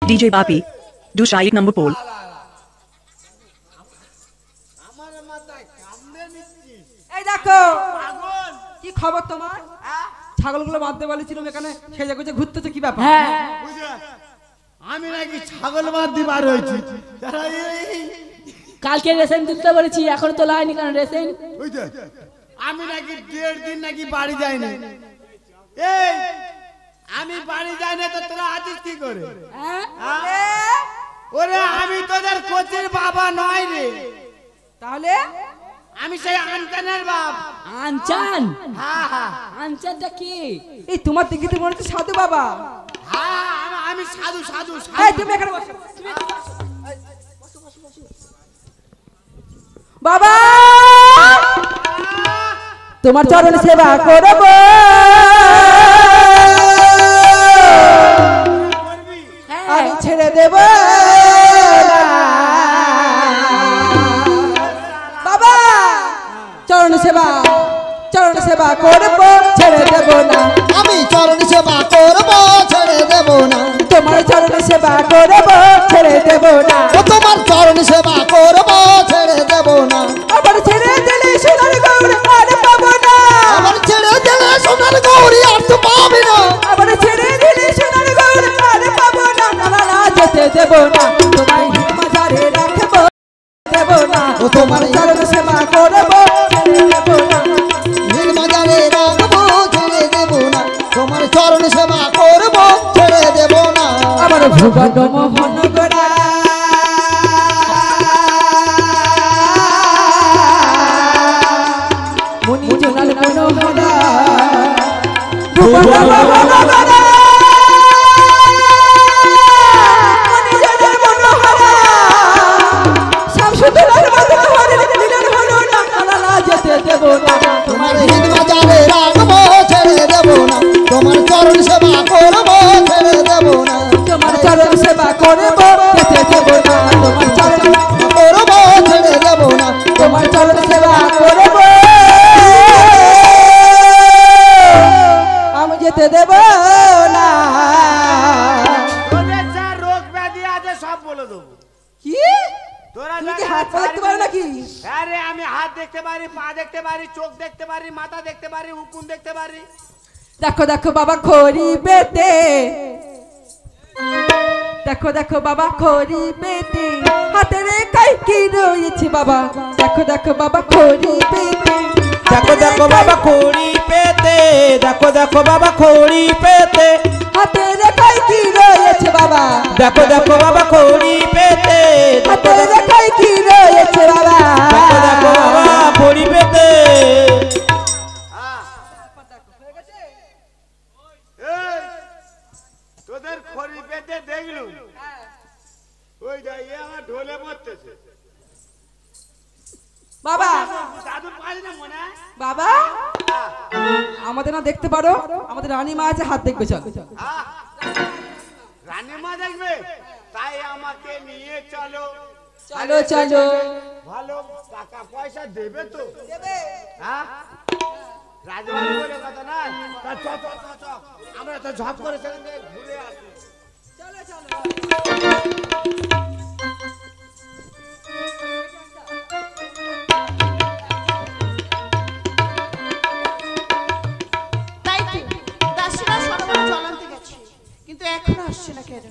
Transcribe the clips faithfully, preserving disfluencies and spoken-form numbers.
DJ Bapi दूसरा एक number पोल। এই দেখো কি খবর তোমার? ছাগলগুলো বাঁধতে বলেছিলাম এখানে সেজে গুজে ঘুরতেছে কি ব্যাপার? হ্যাঁ আমি নাকি ছাগল বাঁধতে বার হয়েছি। কালকে রেশন দিতে বলেছি এখন তো লাইনি কারণ রেশন আমি নাকি দেড় দিন নাকি বাড়ি যাইনি। এই আমি বাড়ি যাই না তো তোরা আছিস কি করে? ওরে আমি তোদের কোচের বাবা নয় রে। তাহলে আমি সেই আনচানের বাপ। আনচান? হ্যাঁ হ্যাঁ আনচানটা কি? এই তোমার দিকে তো মনে হচ্ছে সাধু বাবা। হ্যাঁ আমি সাধু সাধু এই তুমি এখানে বসো বাবা তোমার চরণ সেবা করব আমি ছেড়ে দেব না বাবা চরণ সেবা চরণ সেবা করব ছেড়ে দেব না আমি চরণ সেবা করব ছেড়ে দেব না তোমার চরণ সেবা করব ছেড়ে দেব না তোমার চরণ সেবা করব ছেড়ে দেব না আবার ছেড়ে দিলে সোনার গৌর আর পাবো না আবার ছেড়ে দিলে সোনার গৌরী আর তো পাবি না আবার ছেড়ে দিলে সোনার গৌর আর পাবো না না না যেতে দেব না তোমায় মাজারে রাখবো দেব না তোমার চরণ সেবা করব ছেড়ে দেব না নীল মাজারে রাখবো ছেড়ে দেব না তোমার চরণ সেবা করব ছেড়ে দেব না আমার ভুবন মোহন গোড়া মুনি জনাল মনোহরা ভুবন মোহন গোড়া মুনি জনাল মনোহরা সব সুন্দর মতো হরে মিলন হলো না না যেতে দেব না তোমার নীল মাজারে রাখবো ছেড়ে দেব না তোমার চরণ সেবা করব ছেড়ে দেব না তোমার চরণ সেবা করব যেতে দেব না তোমার চরণ করব ছেড়ে দেব না তোমার চরণ সেবা করব আমি যেতে দেব না তোদের যা রোগ ব্যাধি আছে সব বলে দেবো। কি তোরা তুমি কি হাত পা দেখতে পারো নাকি? আরে আমি হাত দেখতে পারি, পা দেখতে পারি, চোখ দেখতে পারি, মাথা দেখতে পারি, উকুন দেখতে পারি। দেখো দেখো বাবা খড়ি পেতে দেখো দেখো বাবা খড়ি পেতে হাতে রেখায় কি রয়েছে বাবা দেখো দেখো বাবা খড়ি পেতে দেখো দেখো বাবা খড়ি পেতে দেখো দেখো বাবা খড়ি পেতে হাতে রেখায় কি রয়েছে বাবা দেখো দেখো বাবা খড়ি পেতে হাতে রেখায় কি রয়েছে বাবা দেখো দেখো বাবা খড়ি পেতে তোদের খড়ি পেতে দেখলু ওই যাই আমার ঢোলে মরতেছে বাবা দাদু পারি না মনে বাবা আমাদের না দেখতে পারো আমাদের রানী মা আছে হাত দেখবে চল রানী মা দেখবে তাই আমাকে নিয়ে চলো চলো চলো ভালো টাকা পয়সা দেবে তো হ্যাঁ রাজবাড়ি বলে কথা না তা চ চ চ চ আমরা তো ঝপ করে সেখান থেকে ঘুরে আসি চলো চলো তাই তো দাসীরা সরবরাহ চলান্তে গেছে কিন্তু এখনো আসছে না কেন?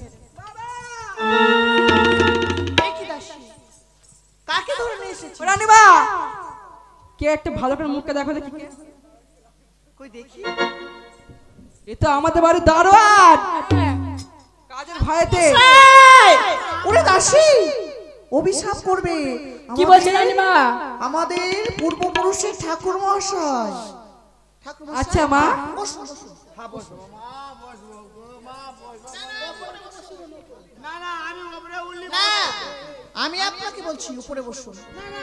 এই কি দাসী কাকে ধরে নিয়ে এসেছে? রানী মা কে একটা ভালো করে মুখটা দেখো দেখি কে কই দেখি এ তো আমাদের বাড়ির দারোয়ান কাজের ভয়েতে ওরে দাসী অভিশাপ করবে কি বলছে রানীমা? আমাদের পূর্বপুরুষের ঠাকুর মহাশয়। ঠাকুর মশাই, আচ্ছা মা বসুন, বসুন। হ্যাঁ বসো মা বসবো গো মা বসবো না না আমি উপরে উঠলি না আমি আপনাকে বলছি উপরে বসুন।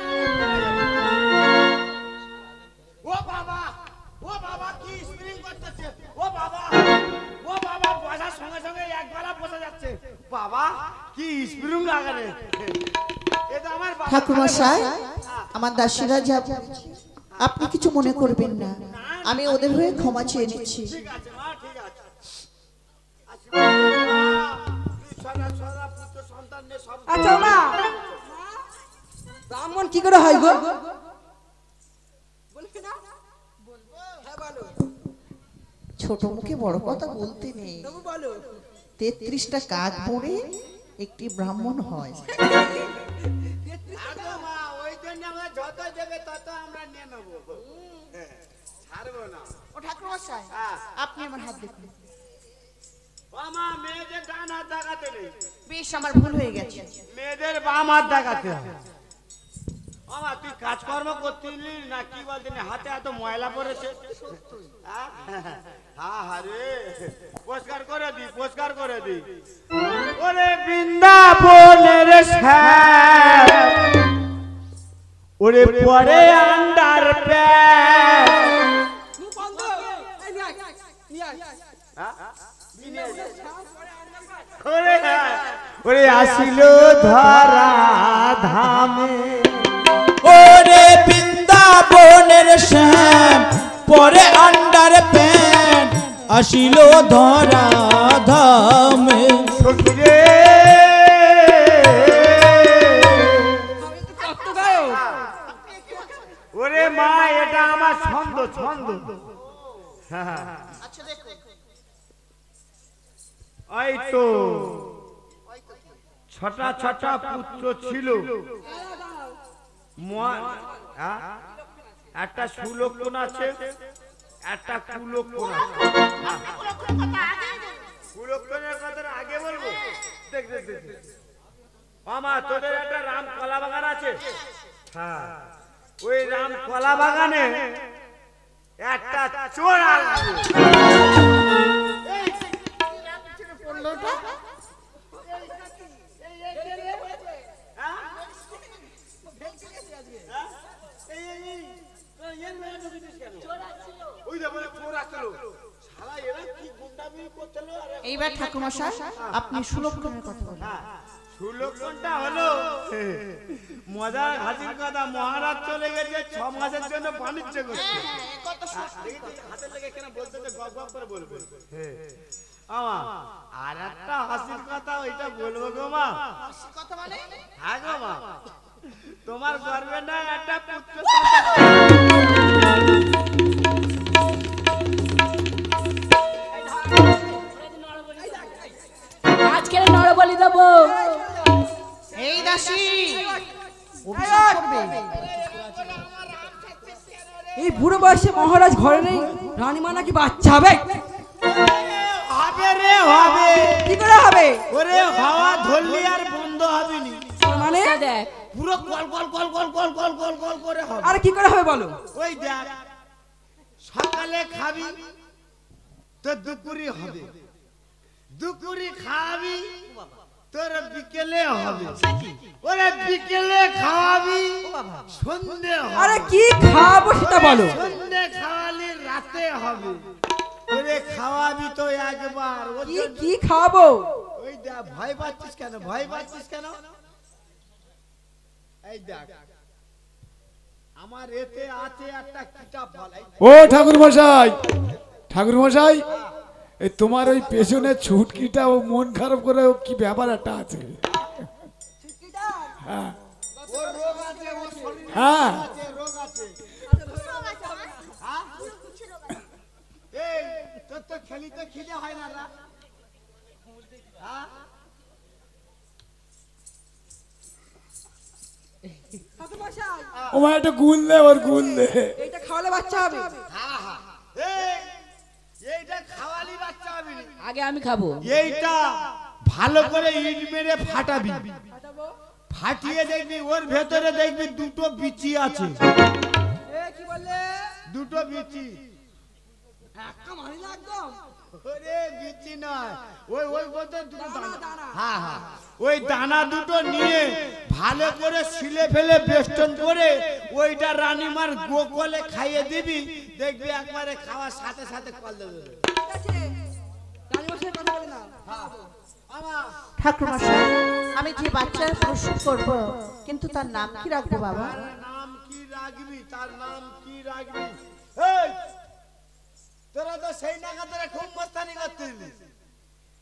ও বাবা ও বাবা কি স্প্রিং করতেছে ও বাবা ও বাবা বসার সঙ্গে সঙ্গে এক গলা বসে যাচ্ছে বাবা কি স্প্রিং লাগালে এটা আমার বাবা ঠাকুর মশাই আমার দাসীরা যা আপনি কিছু মনে করবেন না আমি ওদের হয়ে ক্ষমা চেয়ে নিচ্ছি। ঠিক আছে মা ঠিক আছে সদা পুত্র সন্তান নিয়ে সব আচ্ছা মা ব্রাহ্মণ কি করে হয় গো বলবি না বলবো হ্যাঁ বলো ছোট মুখে বড় কথা বলতে নেই তবু বলো তেত্রিশটা কাজ পড়ে একটি ব্রাহ্মণ হয় আগো মা ওই জন্য আমরা যত দেবে তত আমরা নিয়ে নেব ছাড়বো না ও ঠাকুর মশাই হ্যাঁ আপনি আমার হাত দেখুন ও মা মেয়েদের ডান হাত দেখাতে নেই বেশ আমার ভুল হয়ে গেছে মেয়েদের বাম হাত দেখাতে হবে ও মা তুই কাজকর্ম করতিলি না কি বলতিনি হাতে এত ময়লা পড়েছে হ্যাঁ হ্যাঁ রে পরিষ্কার করে দি পরিষ্কার করে দি ওরে বৃন্দাবনের শ্যাম ওরে পরে আন্ডার প্যান্ট মুখ বন্ধ এই নিয়ে আয় নিয়ে আয় ওরে ওরে আসিল ধরা ধামে ওরে বৃন্দাবনের শ্যাম পরে আন্ডার প্যান্ট আসিল ধরা ধামে সখিরে কত গায়ক ওরে মা এটা আমার ছন্দ ছন্দ আচ্ছা দেখুন এই তো ছটা ছটা পুত্র ছিল মা- হ্যাঁ? একটা সুলক্ষণ আছে একটা কুলক্ষণ আছে কুলক্ষণের কথা আগে বলবো দেখ দেখ দেখ দেখ। মামা তোদের একটা রাম কলা বাগান আছে হ্যাঁ ওই রাম কলা বাগানে একটা চোর আসবে এইবার ঠাকুর মশাই আপনি সুলক্ষণের কথা বলুন সুলক্ষণটা হলো মজার হাসির কথা মহারাজ চলে গেছে ছ মাসের জন্য বাণিজ্য করছে হাতের লেগে কেন বলতে তো গপ গপ করে বলবো আমা আর একটা হাসির কথা ওইটা বলবো গো মা কথা মানে হ্যাঁ গো মা তোমার গর্বে না একটা পুত্র আজকে নরবলি দেবো এই দাসী অভিষেক করবে এই বুড়ো বয়সে মহারাজ ঘরে নেই রানীমা নাকি বাচ্চা হবে হবে রে হবে কি করে হবে ওরে হাওয়া ধরলি আর বন্ধ হবে নি মানে দেখ পুরো কল কল কল কল কল কল কল কল করে হবে আরে কি করে হবে বলো ওই দেখ সকালে খাবি তো দুপুরি হবে দুপুরি খাবি তোর বিকেলে হবে ওরে বিকেলে খাওয়াবি সন্ধে হবে আরে কি খাবো সেটা বলো সন্ধে খাওয়ালে রাতে হবে ওরে খাওয়াবি তো একবার ওর কি জন্য- কি খাবো ওই দেখ ভয় পাচ্ছিস কেন ভয় পাচ্ছিস কেন এই দেখ আমার এতে আছে একটা কিতাব ফল এই ও ঠাকুর মশাই ঠাকুর মশাই এই তোমার ওই পেছনের ছুটকিটা ও মন খারাপ করে ও কি ব্যাপার একটা আছে হ্যাঁ ওর রোগ আছে ওর শরীরে হ্যাঁ আছে রোগ আছে হ্যাঁ? এই তোর তো খেলিতে খিদে হয় না না হ্যাঁ? ও মা একটা গুল দে ওর গুল দে এইটা খাওয়ালে বাচ্চা হবে হ্যাঁ, হ্যাঁ। এই, এইটা খাওয়ালি বাচ্চা হবে না। আগে আমি খাবো এইটা ভালো করে ইট মেরে ফাটাবি ফাটিয়ে দেখবি ওর ভেতরে দেখবি দুটো বিচি আছে এ কি বললে দুটো বিচি একদম হারিলা একদম ওরে বিচি নয় ওই ওই বলতে দুটো দানা, দানা দানা। হ্যাঁ হ্যাঁ ওই দানা দুটো নিয়ে ভালো করে সিলে ফেলে বেষ্টন করে ওইটা রানীমার গোকলে খাইয়ে দিবি দেখবি একবারে খাওয়ার সাথে সাথে কল দেবে ঠিক আছে রানীমশাই কথা বলে না আমার ঠাকুর মশাই আমি যে বাচ্চার প্রসব করব কিন্তু তার নাম কি রাখবো বাবা তার নাম কি রাখবি তার নাম কি রাখবি এই তোরা তো সেই নাকা তোরা খুব মস্তানি করছিস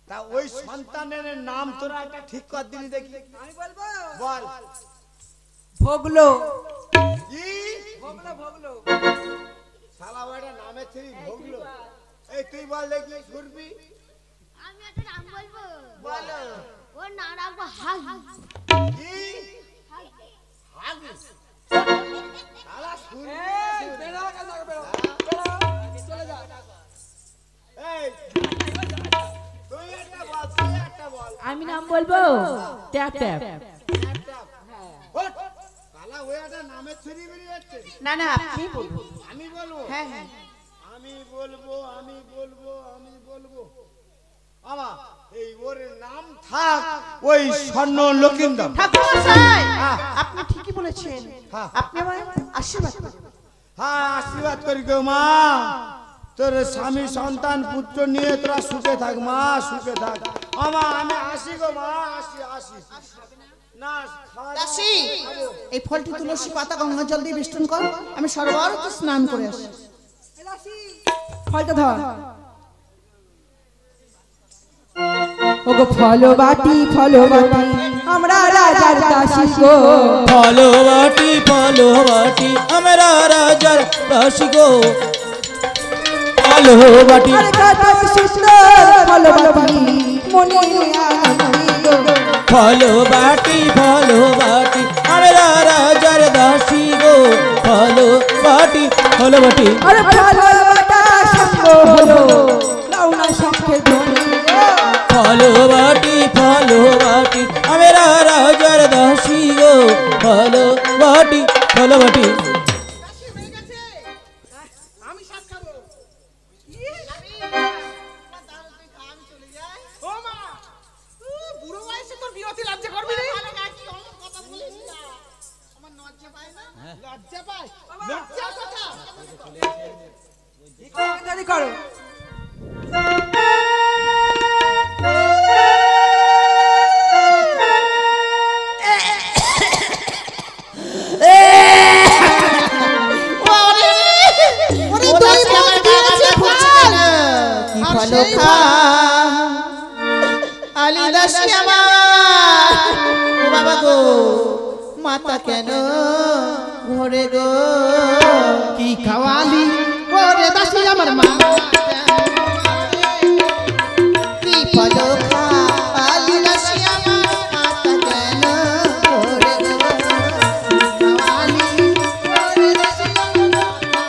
তা ওই সন্তানের নাম তোরা একটা ঠিক কর দিলি দেখি। আমি বলবো বল। ভোগলো কি ভোগলো ভোগলো শালা ওটা নামে ছিলি ভোগলো। এই তুই বল দেখি সুরবি। আমি একটা নাম বলবো। বল। ওর নাম রাখবো হাগি। কি হাগি? শালা সুরবি। এই বেড়া কাজ বেড়া বেড়া চলে যা। এই তুই একটা বল, তুই একটা বল। আমি নাম বলবো ট্যাপ ট্যাপ। ওঠ। শালা ওই একটা নামে ছুরি বেরিয়ে যাচ্ছে। না না আপনি বলুন। আমি বলবো। হ্যাঁ হ্যাঁ আমি বলবো আমি বলবো আমি বলবো আমা এই ওর নাম থাক ওই স্বর্ণ লকিন্দর। ঠাকুরমশাই হ্যাঁ। আপনি ঠিকই বলেছেন। হ্যাঁ। আপনি আমায় আশীর্বাদ করুন। হ্যাঁ আশীর্বাদ করি গো মা, তোর স্বামী সন্তান পুত্র নিয়ে তোরা সুখে থাক মা, সুখে থাক। আমা আমি আসি গো মা, আসি আসি না খাওয়া দাওয়া দাসী খাবো। এই ফলটি তুলসী পাতা গঙ্গা জল দিয়ে বেষ্টন কর, আমি সর্বরত স্নান করে আসি। ফলটা ধর। ওগো ফল বাটি ফল বাটি আমরা রাজার দাসী গো। ফলো বাটি ফলো বাটি আমরা রাজার দাসী গো। ফলো বাটি আরে কত সুন্দর ফল বাটি মনে আনন্দি গো। ফলো বাটি ফলো বাটি আমরা রাজার দাসী গো। ফলো বাটি ফলো বাটি আরে ফল বাটা সঙ্গ হলো লাউনা সঙ্গে ধ্বনি গো। ফলো বাটি ফলো বাটি আমরা রাজার দাসী গো। ফলো বাটি ফলো বাটি আমি সাত খাবো। ও মা বুড়ো বয়সে তোর বিরতি লজ্জা করবি রে? লজ্জা পায় লজ্জা কথা তাড়াতাড়ি করো। মাতা কেন ঘরে গো কি খাওয়ালি ওরে দাসী আমার মা কি ফলো খাওয়ালি দাসী আমার মাতা কেন ঘরে গো খাওয়ালি ওরে দাসী আমার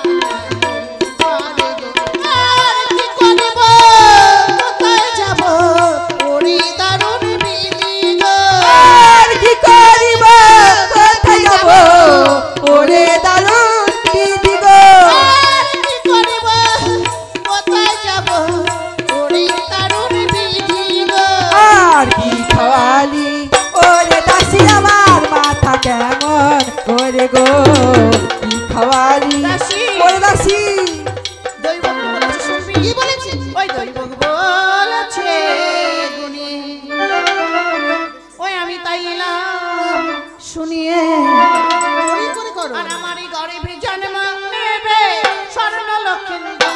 ঘরে গো। আর কি করব কোথায় যাব ওরে দারুণ বিলি গো। আর কি করিব কোথায় যাব ওরে দারুণ দিদি গো। আর কি করব কোথায় যাব ওরে দারুণ বিলি গো। আর কি খাওয়ালি ওরে দাসী আমার মাথা কেমন ওরে গো। কি খাওয়ালি দাসী। ওরে দাসী দৈবক বলেছে শুনবি কি বলেছে ওই দৈবক বলেছে গুনি ওই আমি তাই এলাম শুনিয়ে করি করে করো আর আমারই গরিবী জন্ম নেবে স্বর্ণ লক্ষিন্দর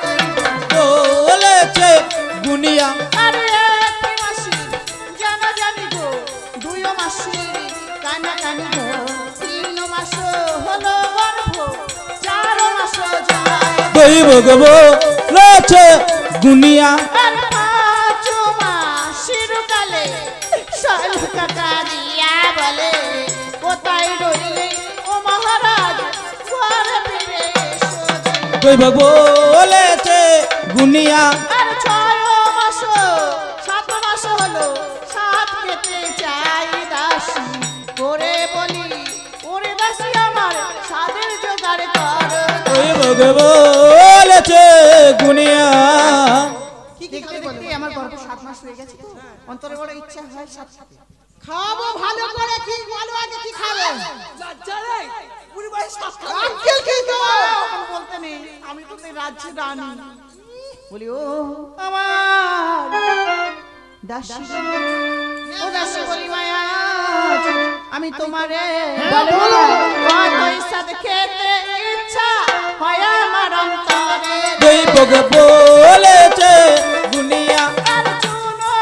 বলেছে গুনিয়া আরে একটি মাসি জানা জানি গো দুই মাসি কানা কানি গো তিন মাস হলো গর্ভ চার মাস যায় দৈবক বলেছে গুনিয়া আর পাঁচ মাস শিরকালে শালুকা কারিয়া বলে কোথায় রইলে ও মহারাজ ঘরে ফিরে এসো যে। দৈবক বলেছে গুনিয়া আর ছয় মাস সাত মাস হলো সাত খেতে চাই দাসী করে বলি ওরে দাসী আমার সাদের জোগাড় কর। দৈবক বলেছে গুনিয়া দেখতে দেখতে আমার গর্ভ সাত মাস হয়ে গেছে তো অন্তরে বড় ইচ্ছা হয় সাত সাথে খাবো ভালো করে কি বলো আগে কি খাবে লজ্জা রে বুড়ি বয়স সাত খাবে। আঙ্কেল কি গো বলতে নেই আমি তো এই রাজ্যের রানী বলি ও আমার দাসী ও দাসী বলি মায়া আমি তোমারে বলো কত ইচ্ছা খেতে ইচ্ছা হয় আমার অন্তরে দৈবক বলেছে গুনিয়া আর চুনো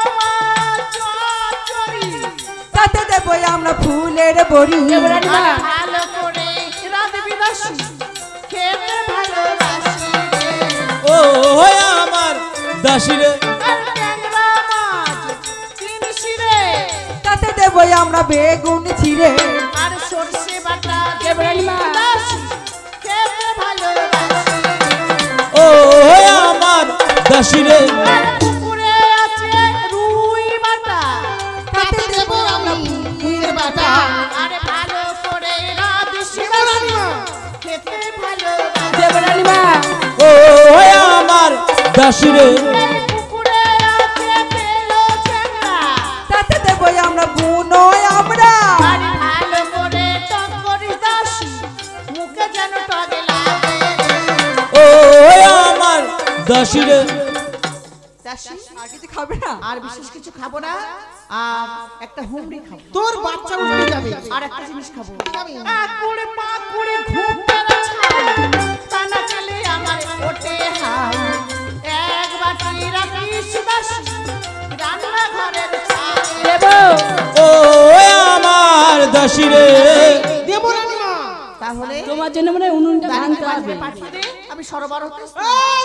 আমরা ফুলের বড়ি আর ভালো করে রাঁধবি দাসী খেতে ভালোবাসি ও আমার দাসী রে আর ট্যাংরা মাছ চিনিস রে তাতে দেবো আমরা বেগুন চিড়ে আর সরষে বাটা দেবি দাসী খেতে ভালোবাসি ও আমার দাসী রে আর পুকুরে আছে রুই বাটা তাতে দেবো আমরা ফুলের বাটা আরে ভালো করে রাঁধিস দাসী খেতে ভালোবাসি দেবরানী মা ও আমার দাসী রে পুকুরে আছে তেলো ট্যাংরা তাতে দেবো আমরা বুনো আমরা আরে ভালো করে টক করিস দাসী মুখে যেন টকে লাগে ও আমার দাসী রে দাসী আর কিছু খাবে না আর বিশেষ কিছু খাবো না আর একটা হুমড়ি খাবো তোর বাচ্চা উঠে যাবে আর একটা জিনিস খাবো আকুড়ে পাকুড়ে ঘুমটা ছাই টানা চলে আমার ওঠে হাই এক বাটি রাখিস দাসী রান্না ঘরের ছাই দেবো ও আমার দাসী রে দেবো রানীমা তাহলে তোমার জন্য মনে হয় উনুনটা দাঁড়িয়ে ভাঙতে হবে বাজবে পাঠিয়ে দে আমি সরবরাহ করছি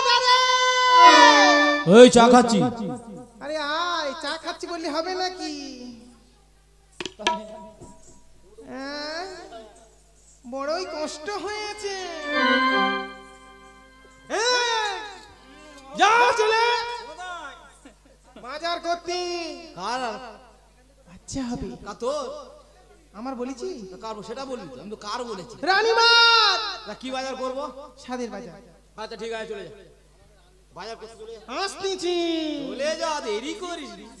ওই চা খাচ্ছি আরে আয় চা খাচ্ছি বললে হবে নাকি হ্যাঁ? বড়ই কষ্ট হয়েছে হ্যাঁ, যাও চলে বাজার করতে কার আচ্ছা হবে তোর আমার বলেছি কার সেটা বললি তো, আমি তো কার বলেছি। রানীমার তা কি বাজার করবো? সাদের বাজার আচ্ছা ঠিক আছে চলে যা বাজার করতে চলে যা আসতেছি চলে যা দেরি করিস নি।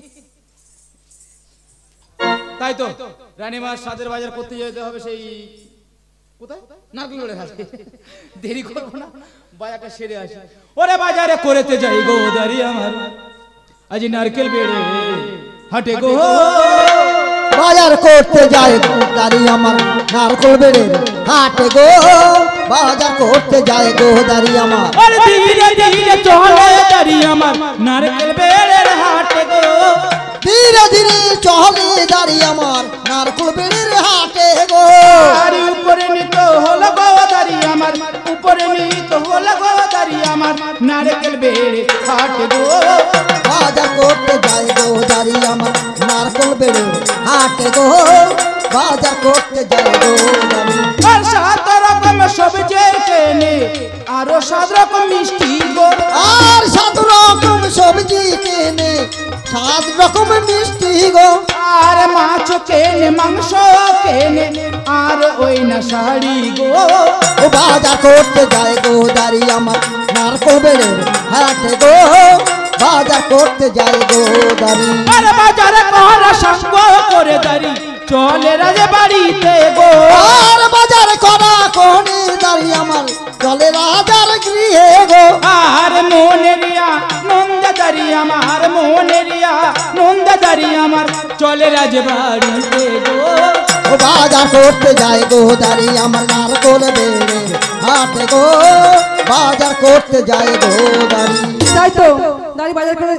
তাই তো রানীমার সাদের বাজার করতে যেতে হবে সেই কোথায় নারকেলের হাটে দেরি করবো না বাজারটা সেরে আসি ওরে বাজারে করেতে যাই গো দাঁড়ি আমার আজ নারকেল বেড়ে হাটে গো বাজার করতে যায় দাঁড়ি আমার নারকল বেড়ে হাটে গো বাজার করতে যায় গো দাঁড়ি আমার আরে ধীরে ধীরে চলে দাঁড়ি আমার নারকেল বেড়ে হাটে গো ধীরে ধীরে চলে দাঁড়ি আমার নারকল বেড়ে হাটে গো আরে উপরে নিত হলো গো দাঁড়ি আমার উপরে নিত হলো গো দাঁড়ি আমার নারকেল বেড়ে হাটে গো বাজার করতে যায় গো দাঁড়ি আমার নারকল বেড়ে হাটে গো বাজার করতে যায় গো দাঁড়ি আর সাত রকম সবজি কেনে আরো সাত রকম মিষ্টি গো আর সাত রকম সবজি কেনে সাত রকম মিষ্টি গো আর মাছ কেনে মাংস কেনে আর ওই না শাড়ি গো ও বাজার করতে যায় গো দাঁড়ি আমার নারকল বেড়ে হাটে গো বাজার করতে যায় গো দাঁড়ি আর বাজারে করা সঙ্গ করে দাঁড়ি চলে রাজে বাড়িতে গো আর বাজার করা কোনে দাঁড়ি আমার চলে রাজার গৃহে গো আর মনেরিয়া নন্দাদারি আমার মনেরিয়া নন্দাদারি আমার চলে রাজ বাড়িতে গো ও বাজার করতে যায় গো দাঁড়ি আমার নারকল বেড়ে হাটে গো বাজার করতে যায় গো দাঁড়ি তাই তো দাঁড়ি বাজার করে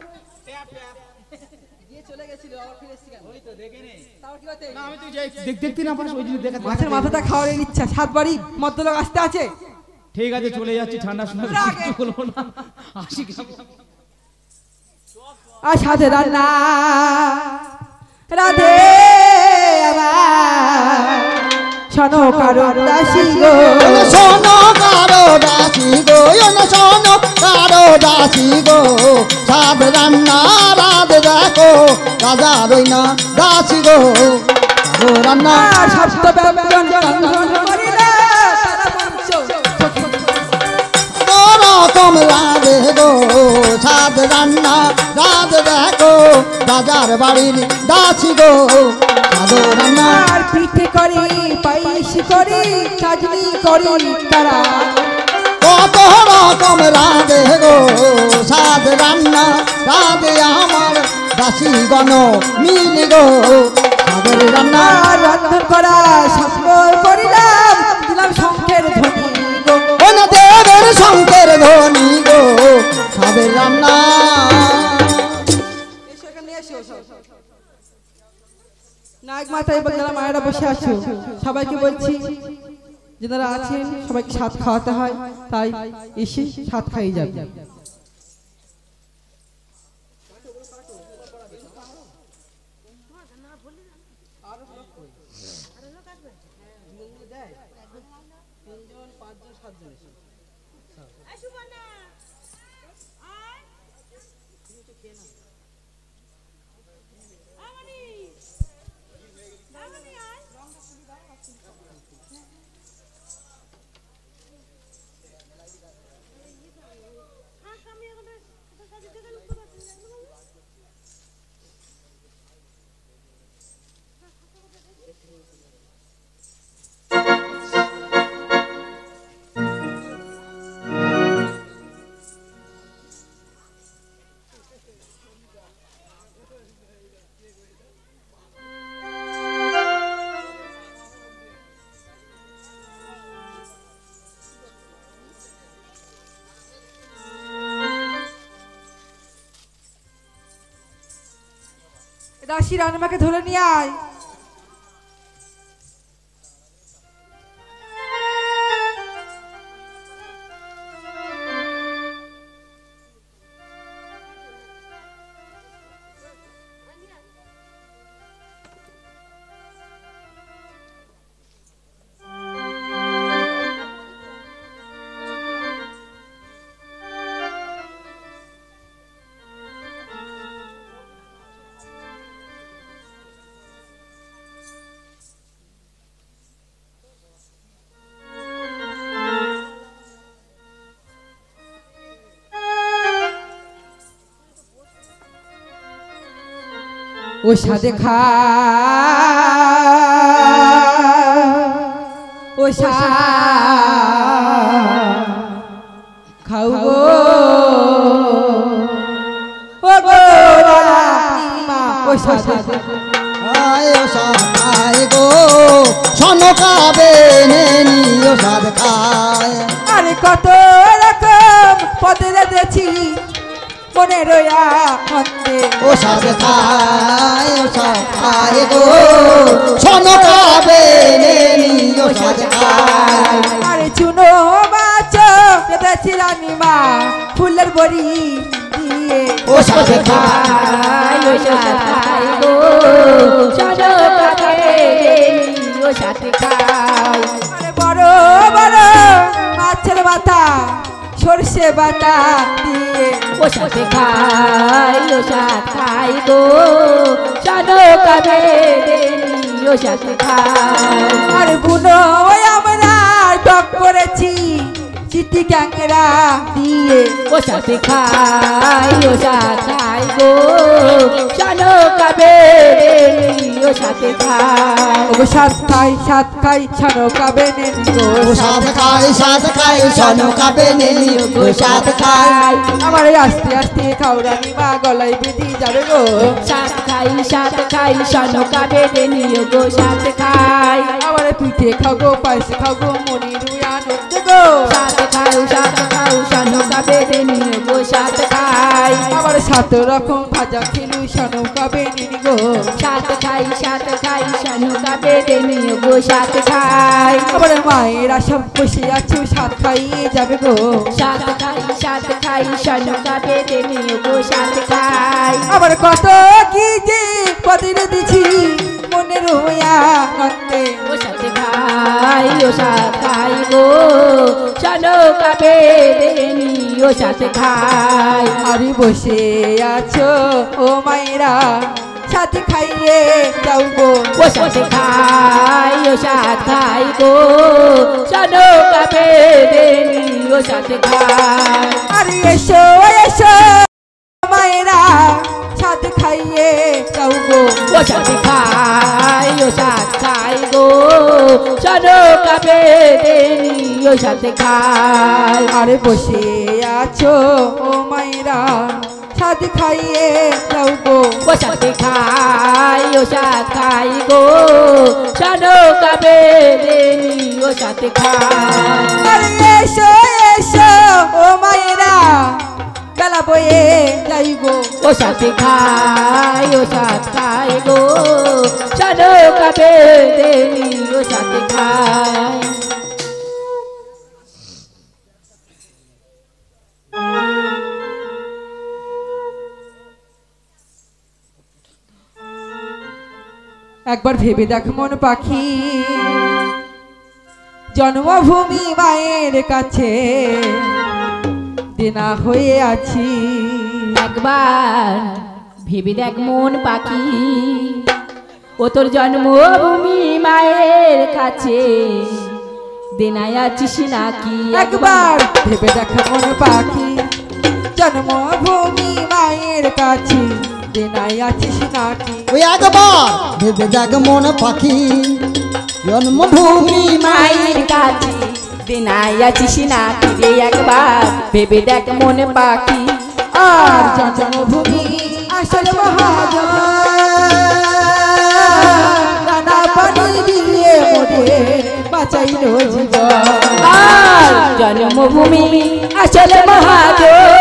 দেখ দেখতে না পারিস ওই জিনিস দেখা মাছের মাথাটা খাওয়ার ইচ্ছা সাত বাড়ি মদ্যলোক আসতে আছে ঠিক আছে চলে যাচ্ছি ঠান্ডার সময় কিছু বলবো না আসি আর সাথে রান্না রাধে আবার শোনো কারণ দাসী গো শোনো কারো দাসী গো শোনো কারো দাসী গো সাদ রান্না রাধ দেখো রাজা রই না দাসী গো কারো রান্না আর সপ্ত ব্যঞ্জন রন্ধন করিলে তারা পঞ্চ রকম রাধে গো সাদ রান্না রাধ দেখো রাজার বাড়ির দাসী গো সাদ রান্না আর পিঠে করি পায়েস করি চাটনি করি তারা কত রকম রাধে গো সাদ রান্না রাধে আমার দাসী গণ মিল গো সাদের রান্না আর রন্ধন করা সফল করিলাম দিলাম শঙ্খের ধ্বনি গো ওনা দেবের শঙ্কের ধ্বনি গো সাদের রান্না নায়ক মাতা এবং যারা মায়েরা বসে আছো সবাইকে বলছি যারা আছেন সবাইকে সাত খাওয়াতে হয়, তাই এসে সাত খাইয়ে যাবে। দাসী রানীমাকে ধরে নিয়ে আয়। ও সাদে খা ও সা খাও গো ও গো রানীমা ও সাদে আয় ও সাদ খায় গো সনকাবে নেনি ও সাদ খায়। আরে কত রকম পদে রেঁধেছি মনে রয়া মন্দে ও সাদ খায় ও সাদ খায় গো সনকাবে নেনি ও সাদ খায়। আরে চুনো মাছ রেঁধেছি রানীমা ফুলের বড়ি দিয়ে ও সাদ খায় ও সাদ খায় গো সনকাবে নেনি ও সাদ খায়। আরে বড় বড় মাছের মাথা সরষে বাটা দিয়ে ও সাদ খায় ও সাদ খায় গো সনকাবে নেনি ও সাদ খায়। আর বুনো আমরা টক করেছি চিটি ক্যাংরা দিয়ে ও সাদ খায় ও সাদ খায় গো সনকাবে নেনি ও সাদ খায়। ও সাত খাই সাত খাই ছানো কাবে নেনি গো ও সাদ খায় সাদ খায় সনকাবে নেনি ও সাদ খায়। আমার এই আস্তে আস্তে খাও রানীমা গলায় বেঁধে যাবে গো সাদ খাই সাদ খাই সনকাবে নেনি গো সাদ খায়। আমার পিঠে খাও গো পায়েস খাও গো মনি রুই আনন্দ গো সাদ খাও সাদ খাও সনকাবে নেনি গো সাদ খায়। আমার সাত রকম ভাজা খেলু সানো কাবে নেনি গো সাদ খাই সাদ খাই সনকাবে নেনি গো সাদ খায়। আমার মায়েরা সব বসে আছো সাত খাইয়ে যাবে গো সাদ খাই সাদ খাই সনকাবে নেনি গো সাদ খায়। আবার কত কি যে পদির দিছি মনে রোয়া নন্দে ও সাদ খাই ও সাদ খাই গো সনকাবে নেনি ও সাদ খায়। আরে বসে আছো ও মায়েরা সাথে খাইয়ে যাও গো ও সাদ খাই ও সাদ খাই গো সনকাবে নেনি ও সাদ খায়। আরে এসো এসো মায়েরা সাথে খাইয়ে যাও গো ও সাদ খাই ও সাদ খাই গো সনকাবে নেনি ও সাদ খায়। আরে বসে আছো ও মায়েরা সাথে খাইয়ে যাও গো ও সাদ খাই ও সাদ খাই গো সনকাবে নেনি ও সাদ খায়। আরে এসো এসো ও মায়েরা গলা বয়ে যাই গো ও সাদ খাই ও সাদ খাই গো শোনো কবে দেনি ও সাথে খাই। একবার ভেবে দেখ মন পাখি, জন্মভূমি মায়ের কাছে দেনা হয়ে আছি। একবার ভেবে দেখ মন পাখি, ও তোর জন্মভূমি মায়ের কাছে দেনায় আছিস নাকি। একবার ভেবে দেখ মন পাখি, জন্মভূমি মায়ের কাছে দেনায় আছিস নাকি। ওই একবার ভেবে দেখ মন পাখি, জন্মভূমি মায়ের কাছে দেনায় আছিস নাকি রে। একবার ভেবে দেখ মন পাখি, আর জন্মভূমি আসল মহাজন, দানা পানি দিয়ে মোরে বাঁচাইল জীবন। আর জন্মভূমি আসল মহাজন,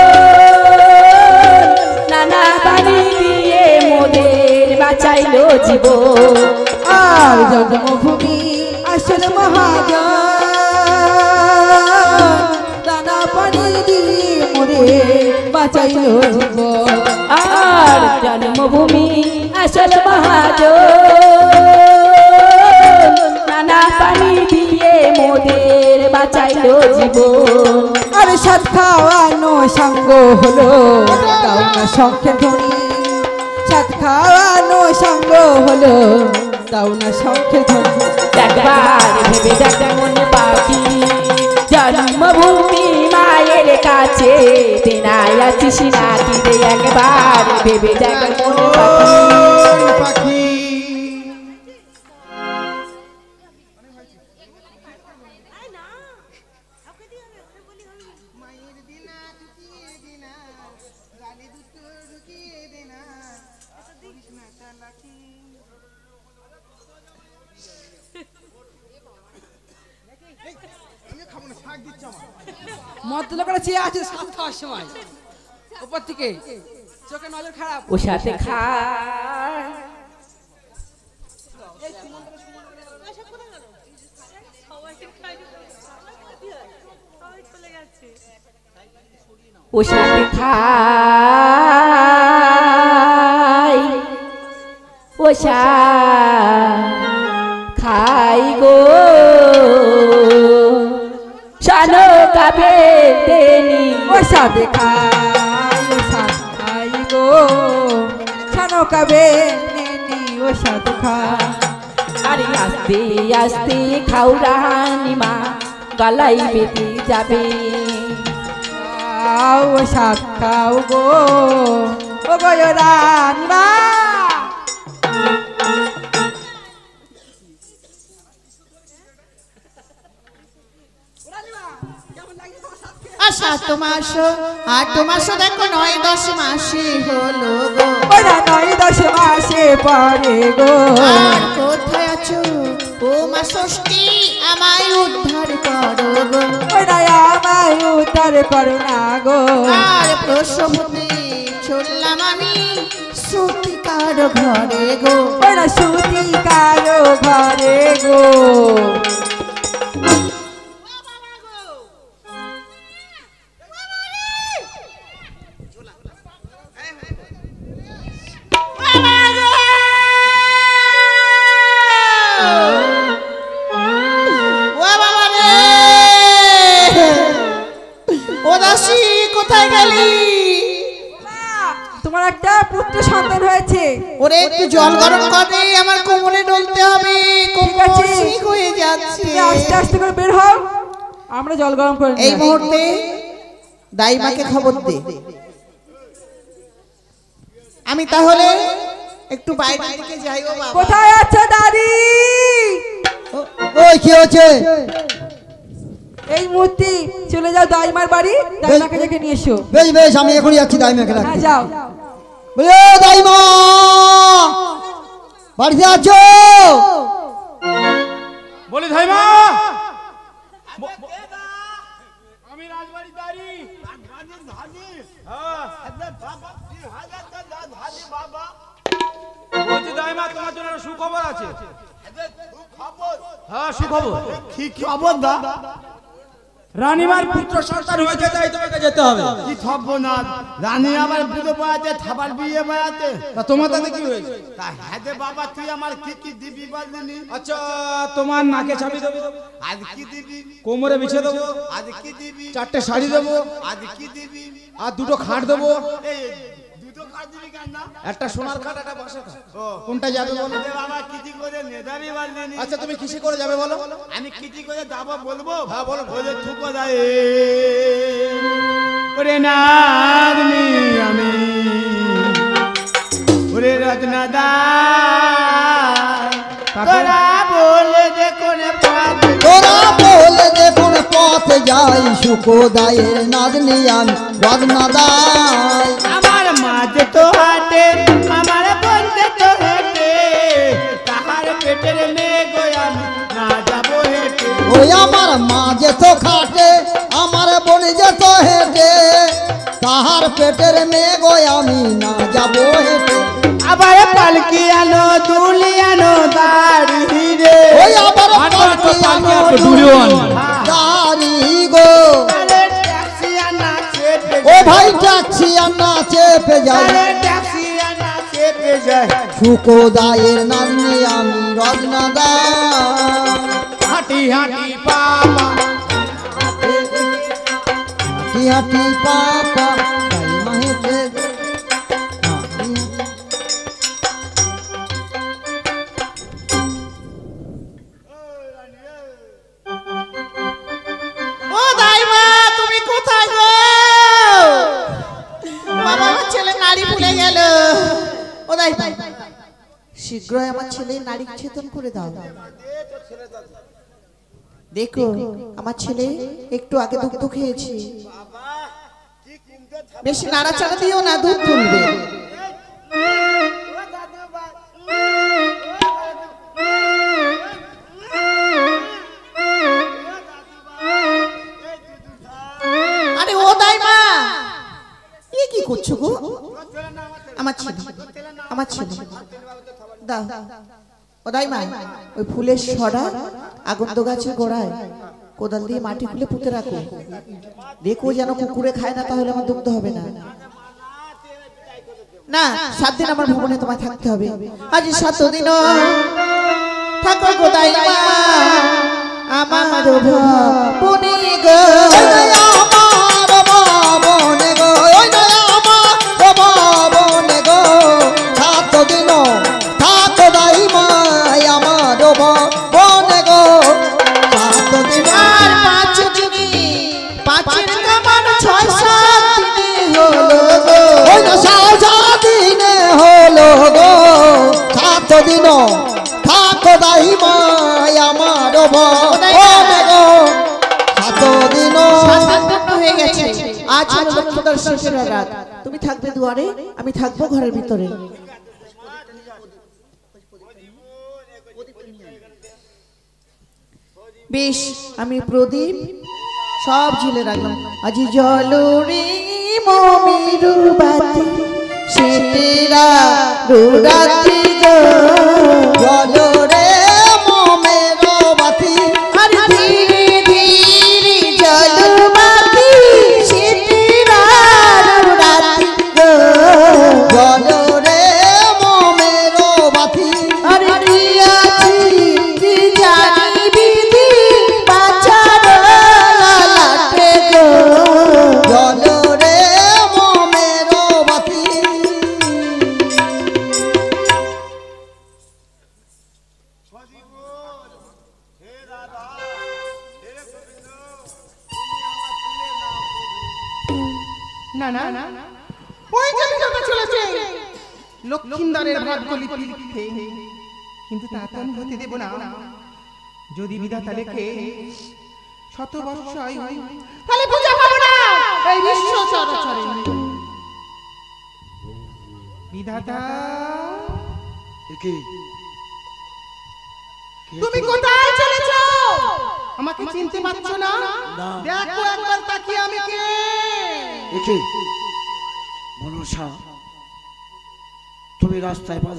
নানা পানি দিয়ে মোদের বাঁচাইলো জীবন। আর জন্মভূমি আসল মহাজন, দানা পানি দিয়ে মোরে বাঁচাইল জীবন। আর জন্মভূমি আসল মহাজন, নানা পানি দিয়ে মোদের বাঁচাইলো জীবন। আর সাত খাওয়ানো সঙ্গ হলো তাও না শঙ্খের ধ্বনি, সাত খাওয়ানো সঙ্গ হলো তাও না শঙ্খের ধ্বনি। একবার ভেবে দেখ মন পাখি, জন্মভূমি মায়ের কাছে দেনায় আছিস নাকি রে। একবার ভেবে দেখ মন পাখি। পাখি মদ্যলোকেরা চেয়ে আছে সাত খাওয়ার সময় উপর থেকে, চোখে নজর খারাপ। ও সাথে খায় ও সাথে খাই, ও সা খাই গো শানো কাবে দেনি। ও সাথে খাই, ও সাথে খাই গো ছানো কবে নেনি। ও সাথে খাই, আরে আস্তে আস্তে খাও রানীমা, গলাই বেঁধে যাবে। খাও ও সাথ খাও গো ও গো রান্না। আর সাত মাস আট মাস দেখো নয় দশ মাসে হলো গো। ওরা নয় দশ মাসে পরে গো। আর কোথায় আছো ও মা ষষ্ঠী, আমায় উদ্ধার করো গো। ওরা আমায় উদ্ধার করো না গো। আর প্রসবতে চললাম আমি সত্যিকার ঘরে গো। ওরা সুতি কারো ঘরে গো। কোথায় গেলি? তোমার একটা পুত্র সন্তান হয়েছে। ওরে একটু জল গরম করে আমার কোমরে ডলতে হবে, কোমর ঠিক হয়ে যাচ্ছে। আস্তে আস্তে করে বের হও, আমরা জল গরম করে এই মুহূর্তে দাইমাকে খবর দে। আমি তাহলে একটু বাইরের দিকে যাই। ও বাবা, কোথায় আছো দাদি? ওই কি হচ্ছে? এই মুহূর্তে চলে যাও দাইমার বাড়ি, দাইমাকে ডেকে নিয়ে এসো। বেশ বেশ, আমি এখনই যাচ্ছি দাইমাকে হ্যাঁ ডাকতে। যাও। বলে ও দাইমা, বাড়িতে আছো? বলি ধাইমা, আমি রাজবাড়ির দাঁড়ি। বলছি বলছি দাইমা তোমার জন্য একটা সুখবর আছে। হ্যাঁ সুখবর। কি খবর দা? রানীমার পুত্র সন্তান হয়েছে, তাই তোমাকে যেতে হবে। কি খবর না? রানী আবার বুড়ো বয়াতে থাবার বিয়ে বয়াতে। তা তোমার তাতে কি হয়েছে? তা হ্যাঁ দে বাবা, তুই আমার কি কি দিবি বলনি? আচ্ছা তোমার নাকে চাবি দেবো, আজ কি দিবি? কোমরে বিছে দেবো, আজ কি দিবি? চারটে শাড়ি দেবো, আজ কি দিবি? আর দুটো খাট দেবো। এই দুটো কাজ দিবি কেন না? একটা সোনার খাট, একটা বাঁশের খাট। ও কোনটা যাবে বলো? এ বাবা কিটি করে নেদাবি বলনি? আচ্ছা তুমি কিসে করে যাবে বলো? আমি কিটি করে যাবো বলবো? হ্যাঁ বলো। ওরে থুকো যায় ওরে নাদনি আমি ওরে রত্নদা তোরা বলে দেখো রে পথ তোরা বলে দেখুন পথে যাই সুখদায়ের নাদনি আমি রত্নদাই। আমার মাঝ তো হাটে আমার বন্ধে তো হেঁটে তাহার পেটের মেঘ আমি না যাবো হেঁটে। ওই আমার মা যে তো খাটে আমার বোন যে তো হেঁটে তাহার পেটের মেঘ আমি না যাবো হেঁটে। আবার পালকি আনো দুলি আনো দাড়ি রে ওই আবার পালকি আনো দাড়ি গো। আরে ট্যাক্সি আনা চেপে ও ভাই ট্যাক্সি আনা চেপে যাই আরে ট্যাক্সি আনা চেপে যায় সুখদায়ের নাদনি আমি রত্নদাই। হাঁটি হাঁটি পাপা হাঁটি হাঁটি পাপা যাই মাহেতে ও দাইমা তুমি কোথায় গো? বাবা আমার ছেলে নারী ভুলে গেল। ও দাইমা শীঘ্রই আমার ছেলে নারী ছেদন করে দাও। দেখো আমার ছেলে একটু আগে দুধ খেয়েছে, বেশি নাড়াচাড়া দিও না, দুধ তুলবে। আরে ও দাইমা এ কি করছো গো? আমার ছেলে আমার ছেলে দাও। ও দাইমা ওই ফুলের সরা আগন্দ গাছের গোড়ায় কোদাল দিয়ে মাটি খুলে পুঁতে রাখো, দেখো যেন কুকুরে খায় না, তাহলে আমার দুগ্ধ হবে না। না সাত দিন আমার ভবনে তোমায় থাকতে হবে। আজ সাত দিন থাকো গো দাইমা আমার ভবনে গো। আমার বাবনে গো ওই নয় আমার বাবনে গো সাত দিন থাকো দাইমাই আমার বাবনে গো সাত দিন। আর পাঁচ দিনে পাঁচের কামান ছয় সাত দিনে হলো গো। ওই না সাত দিনে হলো গো সাত দিন থাকো দাইমাই আমার বাবনে গো সাত দিন। সাতান্ন হয়ে গেছে, আজ হলো লক্ষ্মীদার শেষের রাত। তুমি থাকবে দুয়ারে, আমি থাকবো ঘরের ভিতরে। বেশ আমি প্রদীপ সব ঝুলে রাখলাম। আজি জলরে মমিরু বাতি সেটেরা রাতি গো। জলরে মোমের বাতি আর ধীরে ধীরে জলবাতি সেটেরা রাতি গো। জলরে মোমের বাতি আর দিয়াছি কি জানি বিধি বাঁচার লালাটে গো। জলরে মোমের বাতি। না না ওই যে বিধাতা চলেছে লক্ষ্মীন্দারের ভাগ্যলি লিখতে, কিন্তু তা তো আমি হতে দেব না। যদি বিধাতা লেখে শত বর্ষ আয়ু, তাহলে পূজা পাবো না এই বিশ্ব চরাচরে। বিধাতা তুমি কোথায় চলেছ? আমাকে চিনতে পারছো না? দেখো একবার তাকিয়ে আমি কে। মনসা তুমি রাস্তায় বাধা